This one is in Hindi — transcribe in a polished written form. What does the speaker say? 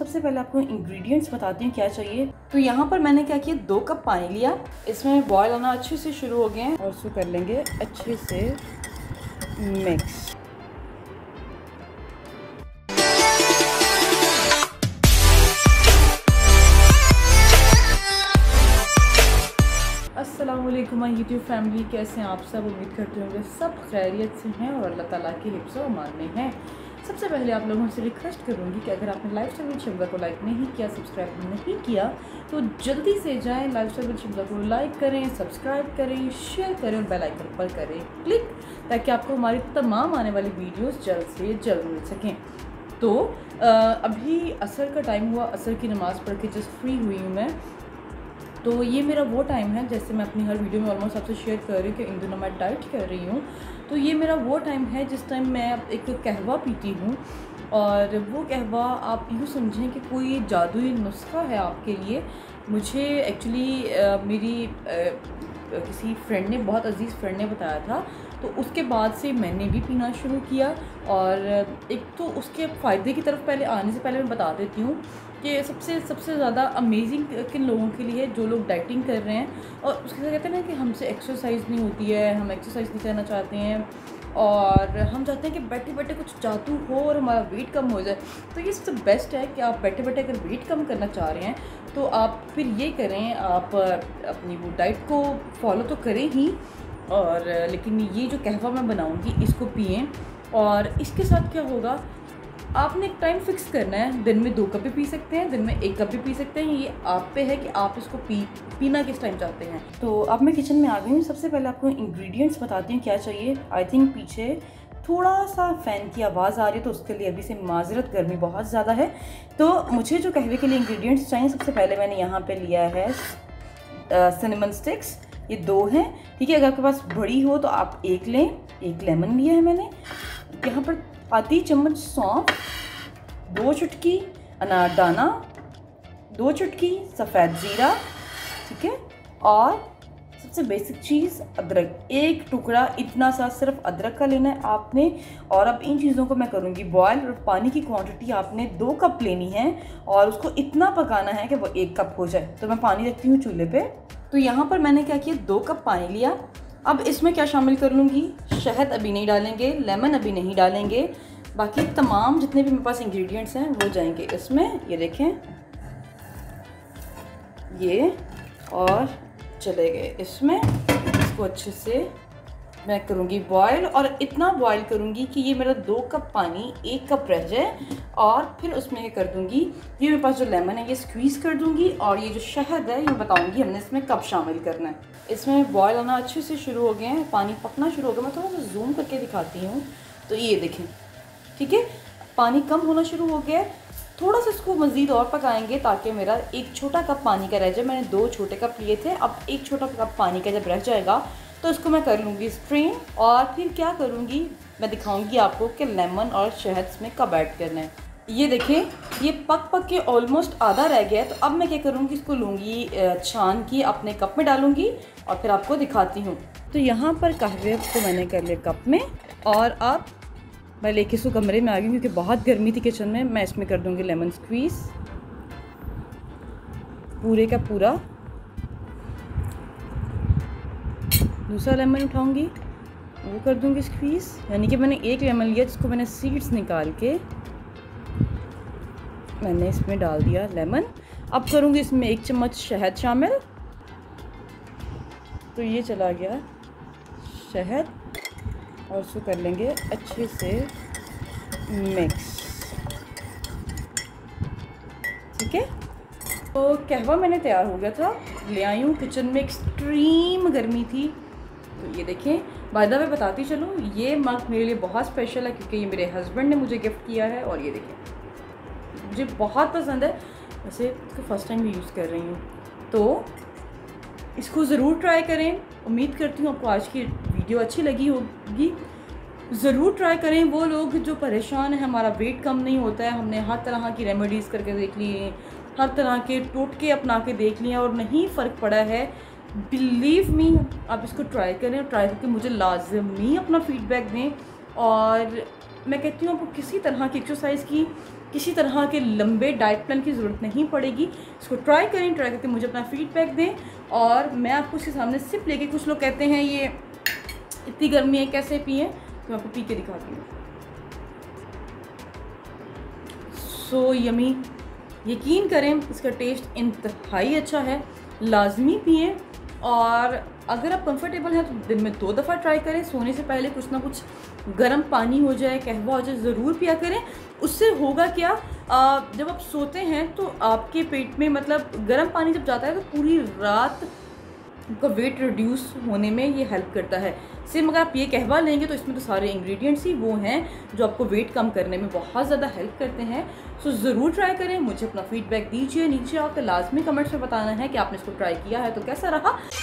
सबसे पहले आपको इंग्रेडिएंट्स बताती हूँ क्या चाहिए। तो यहाँ पर मैंने क्या किया, 2 कप पानी लिया, इसमें बॉयल आना अच्छे से शुरू हो गए हैं और उसको कर लेंगे अच्छे से मिक्स। अस्सलाम वालेकुम माय यूट्यूब फैमिली, कैसे हैं आप सब। उम्मीद करते होंगे सब खैरियत से हैं और अल्लाह ताला की हिफ्ज़ व अमान में हैं। सबसे पहले आप लोगों से रिक्वेस्ट करूंगी कि अगर आपने लाइफस्टाइल विद शिमला को लाइक नहीं किया, सब्सक्राइब नहीं किया, तो जल्दी से जाएं, लाइफस्टाइल विद शिमला को लाइक करें, सब्सक्राइब करें, शेयर करें और बेल आइकन पर करें क्लिक, ताकि आपको हमारी तमाम आने वाली वीडियोस जल्द से जल्द मिल सकें। तो अभी असर का टाइम हुआ, असर की नमाज़ पढ़ के जस्ट फ्री हुई हूँ मैं। तो ये मेरा वो टाइम है, जैसे मैं अपनी हर वीडियो में ऑलमोस्ट आपसे शेयर कर रही हूँ कि इन दिनों मैं डाइट कर रही हूँ। तो ये मेरा वो टाइम है जिस टाइम मैं एक कहवा पीती हूँ, और वो कहवा आप यूँ समझें कि कोई जादुई नुस्खा है आपके लिए। मुझे एक्चुअली मेरी किसी फ्रेंड ने, बहुत अजीज़ फ्रेंड ने बताया था, तो उसके बाद से मैंने भी पीना शुरू किया। और एक तो उसके फ़ायदे की तरफ पहले आने से पहले मैं बता देती हूँ कि सबसे ज़्यादा अमेजिंग किन लोगों के लिए, जो लोग डाइटिंग कर रहे हैं और उसके साथ कहते हैं ना कि हमसे एक्सरसाइज नहीं होती है, हम एक्सरसाइज नहीं करना चाहते हैं और हम चाहते हैं कि बैठे बैठे कुछ जादू हो और हमारा वेट कम हो जाए। तो ये सबसे बेस्ट है कि आप बैठे बैठे अगर वेट कम करना चाह रहे हैं तो आप फिर ये करें, आप अपनी वो डाइट को फॉलो तो करें ही, और लेकिन ये जो कहवा मैं बनाऊँगी इसको पिएँ। और इसके साथ क्या होगा, आपने एक टाइम फिक्स करना है, दिन में 2 कप भी पी सकते हैं, दिन में 1 कप भी पी सकते हैं, ये आप पे है कि आप इसको पीना किस टाइम चाहते हैं। तो अब मैं किचन में आ गई हूँ। सबसे पहले आपको इंग्रेडिएंट्स बताती हूँ क्या चाहिए। आई थिंक पीछे थोड़ा सा फ़ैन की आवाज़ आ रही है, तो उसके लिए अभी से माजरत, गर्मी बहुत ज़्यादा है। तो मुझे जो कहवे के लिए इंग्रेडिएंट्स चाहिए, सबसे पहले मैंने यहाँ पर लिया है सिनेमन स्टिक्स, ये 2 हैं, ठीक है। अगर आपके पास बड़ी हो तो आप 1 लें। 1 लेमन लिया है मैंने। यहाँ पर आधी चम्मच सौंफ, 2 चुटकी अनारदाना, 2 चुटकी सफ़ेद ज़ीरा, ठीक है। और सबसे बेसिक चीज़ अदरक, 1 टुकड़ा, इतना सा सिर्फ अदरक का लेना है आपने। और अब इन चीज़ों को मैं करूँगी बॉयल, और पानी की क्वांटिटी आपने 2 कप लेनी है और उसको इतना पकाना है कि वो 1 कप हो जाए। तो मैं पानी रखती हूँ चूल्हे पे। तो यहाँ पर मैंने क्या किया, 2 कप पानी लिया। अब इसमें क्या शामिल कर लूँगी, शहद अभी नहीं डालेंगे, लेमन अभी नहीं डालेंगे, बाकी तमाम जितने भी मेरे पास इंग्रेडिएंट्स हैं वो जाएंगे इसमें। ये देखें, ये और चले गए इसमें। इसको अच्छे से मैं करूँगी बॉयल, और इतना बॉयल करूँगी कि ये मेरा 2 कप पानी 1 कप रह जाए। और फिर उसमें ये कर दूँगी, ये मेरे पास जो लेमन है ये स्क्वीज़ कर दूँगी, और ये जो शहद है ये बताऊँगी हमने इसमें कब शामिल करना है। इसमें बॉयल आना अच्छे से शुरू हो गए हैं, पानी पकना शुरू हो गया। मैं थोड़ा सा जूम करके दिखाती हूँ, तो ये देखें, ठीक है, पानी कम होना शुरू हो गया है। थोड़ा सा इसको मज़ीद और पकाएंगे ताकि मेरा 1 छोटा कप पानी का रह जाए। मैंने 2 छोटे कप लिए थे, अब 1 छोटा कप पानी का जब रह जाएगा तो इसको मैं कर लूँगी स्ट्रेन। और फिर क्या करूँगी, मैं दिखाऊँगी आपको कि लेमन और शहद इसमें कब ऐड करना है। ये देखें, ये पक के ऑलमोस्ट आधा रह गया है। तो अब मैं क्या करूँगी, इसको लूँगी छान की अपने कप में डालूँगी और फिर आपको दिखाती हूँ। तो यहाँ पर कहवे को मैंने कर लिया कप में, और अब मैं लेके इसको कमरे में आ गई क्योंकि बहुत गर्मी थी किचन में। मैं इसमें कर दूँगी लेमन स्क्वीज़, पूरे का पूरा। दूसरा लेमन उठाऊँगी, वो कर दूँगी स्क्वीज़, यानी कि मैंने 1 लेमन लिया जिसको मैंने सीड्स निकाल के मैंने इसमें डाल दिया लेमन। अब करूँगी इसमें 1 चम्मच शहद शामिल, तो ये चला गया शहद, और उसको कर लेंगे अच्छे से मिक्स, ठीक है। तो कहवा मैंने तैयार हो गया था, ले आई हूँ किचन में। एक्सट्रीम गर्मी थी। तो ये देखें, बाय द वे बताती चलूँ, ये मग मेरे लिए बहुत स्पेशल है क्योंकि ये मेरे हस्बैंड ने मुझे गिफ्ट किया है, और ये देखें मुझे बहुत पसंद है। वैसे इसको फर्स्ट टाइम भी यूज़ कर रही हूँ, तो इसको ज़रूर ट्राई करें। उम्मीद करती हूँ आपको आज की वीडियो अच्छी लगी होगी। ज़रूर ट्राई करें। वो लोग जो परेशान हैं, हमारा वेट कम नहीं होता है, हमने हर तरह की रेमेडीज़ करके देख ली हैं, हर तरह के टोटके अपना के देख लिए और नहीं फ़र्क पड़ा है, बिलीव मी, आप इसको ट्राई करें। और ट्राई करके मुझे लाजमी अपना फ़ीडबैक दें। और मैं कहती हूँ आपको किसी तरह की एक्सरसाइज की किसी तरह के लंबे डाइट प्लान की ज़रूरत नहीं पड़ेगी। इसको ट्राई करें, ट्राई करके मुझे अपना फीडबैक दें। और मैं आपको इसके सामने सिप लेके, कुछ लोग कहते हैं ये इतनी गर्मी है कैसे पिए, तो मैं आपको पी के दिखाती हूँ। सो यमी, यकीन करें इसका टेस्ट इंतहाई अच्छा है, लाजमी पिए। और अगर आप कंफर्टेबल हैं तो दिन में 2 दफ़ा ट्राई करें। सोने से पहले कुछ ना कुछ गर्म पानी हो जाए, कहवा हो जाए, ज़रूर पिया करें। उससे होगा क्या, जब आप सोते हैं तो आपके पेट में मतलब गर्म पानी जब जाता है तो पूरी रात आपका वेट रिड्यूस होने में ये हेल्प करता है। सेम अगर आप ये कहवा लेंगे तो इसमें तो सारे इंग्रेडिएंट्स ही वो हैं जो आपको वेट कम करने में बहुत ज़्यादा हेल्प करते हैं। सो ज़रूर ट्राई करें, मुझे अपना फीडबैक दीजिए। नीचे आकर लाजमी कमेंट्स में बताना है कि आपने इसको ट्राई किया है तो कैसा रहा।